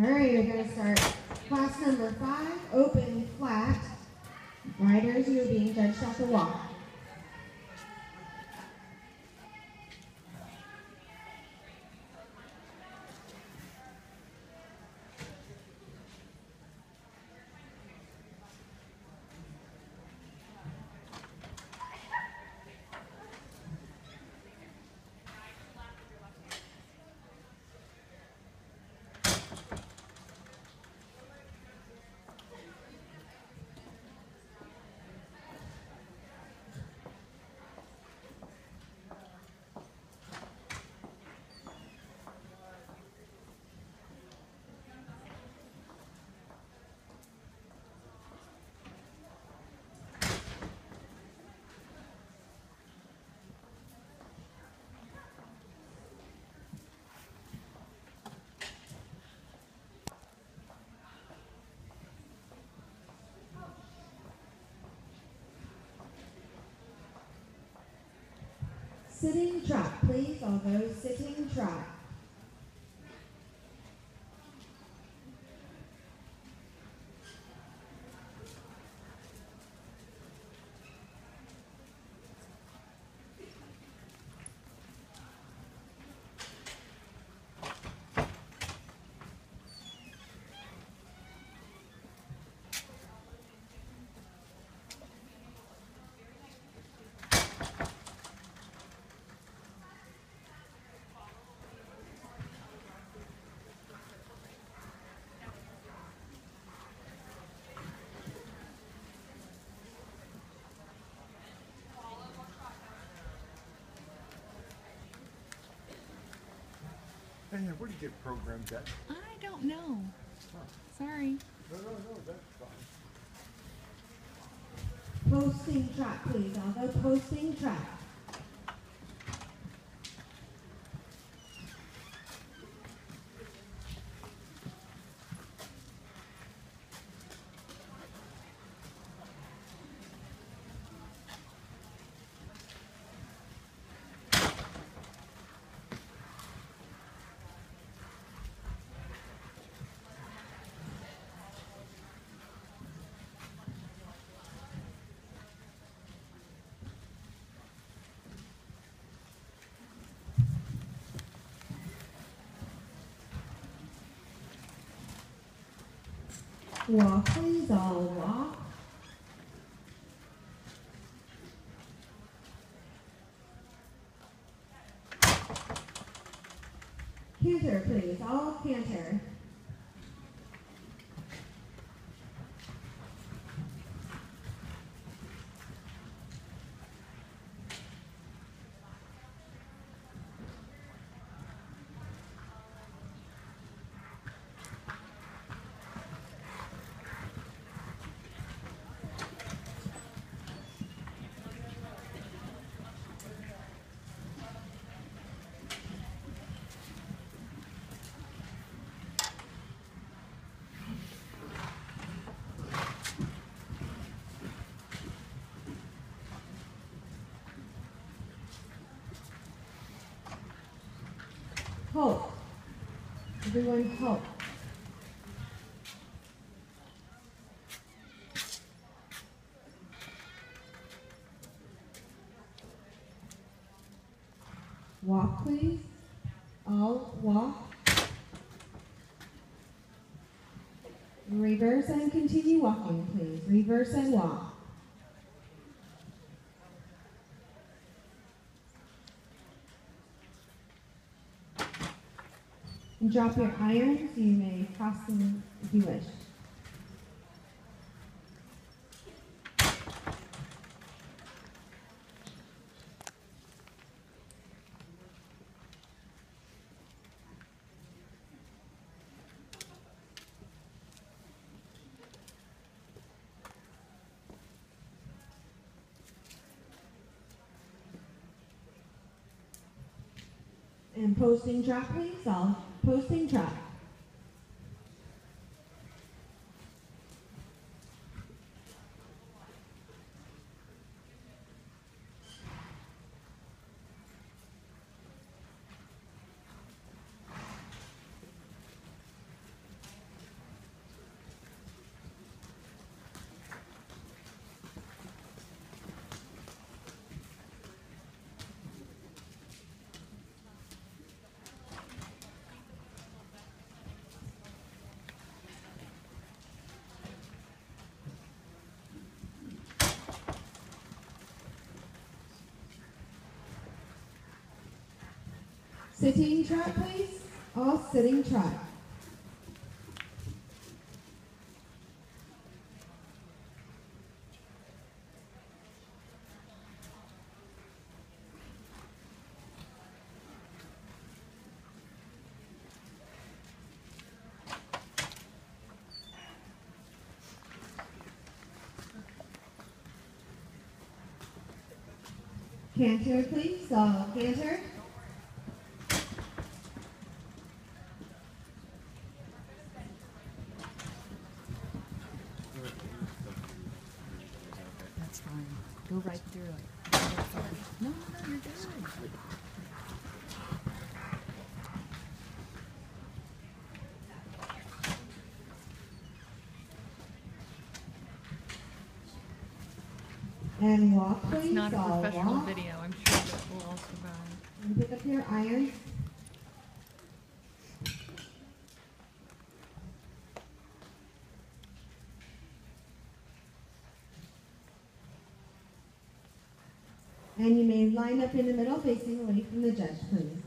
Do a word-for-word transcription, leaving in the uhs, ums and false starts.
All right, we're going to start class number five, open flat. Riders, you are being judged off the walk. Sitting track, please. All those sitting track. Hey, where do you get programs at? I don't know. Huh. Sorry. No, no, no, that's fine. Posting track, please. All those posting track. Walk, please. All walk. Canter, please. All canter. Halt. Everyone halt. Walk, please. All walk. Reverse and continue walking, please. Reverse and walk. And drop your irons. You may cross them if you wish. And posting track, please. All posting track. Sitting trot, please. All sitting trot. Canter, please. All canter. That's fine. Go right through it. No, no, you're good. And walk, please. It's not a All professional walk. video. I'm sure that will all survive. And pick up your irons. And you may line up in the middle facing away from the judge, please.